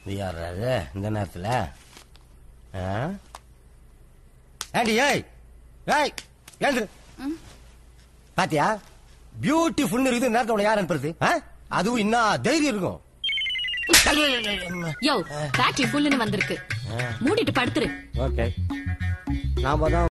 யாராவது இந்த நேரத்துல ஆண்டி ஏய் ஏய் எழுந்துரு பாத்தியா பியூட்டிஃபுல் இருக்குது நேரத்தோட யார் அனுப்புறது அதுவும் இன்னும் தைரியம் இருக்கும் யோ ஃபேக்டரி ஃபுல்லுன்னு வந்திருக்கு மூடிட்டு படுத்துரு ஓகே நாம தான்